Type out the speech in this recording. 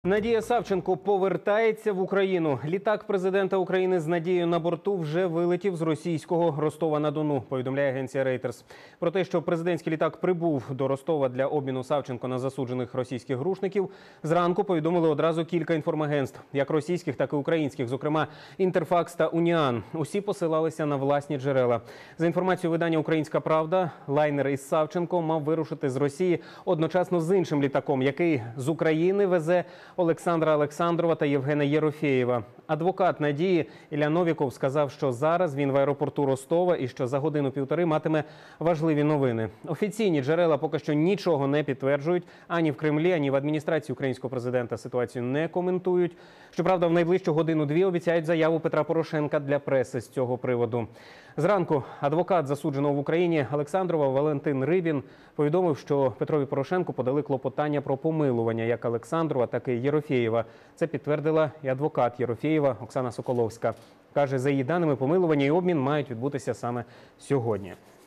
Надія Савченко повертається в Україну. Літак президента України з Надією на борту вже вилетів з російського Ростова-на-Дону, повідомляє агенція Reuters. Про те, що президентський літак прибув до Ростова для обміну Савченко на засуджених російських грушників, зранку повідомили одразу кілька інформагентств, як російських, так і українських, зокрема Інтерфакс та Уніан. Усі посилалися на власні джерела. За інформацією видання «Українська правда», лайнер із Савченко мав вирушити з Росії одночасно з іншим літаком, який з України везе Олександра Олександрова та Євгена Єрофєєва. Адвокат Надії Ілля Новіков сказав, що зараз він в аеропорту Ростова і що за годину-півтори матиме важливі новини. Офіційні джерела поки що нічого не підтверджують. Ані в Кремлі, ані в адміністрації українського президента ситуацію не коментують. Щоправда, в найближчу годину-дві обіцяють заяву Петра Порошенка для преси з цього приводу. Зранку адвокат засудженого в Україні Олександрова Валентин Рибін повідомив, що Петрові Порошенку подали клопотання про помилування як Олександрова, так і Єрофєєва. Це підтвердила і адвокат Єрофєєва Оксана Соколовська. Каже, за її даними, помилування і обмін мають відбутися саме сьогодні.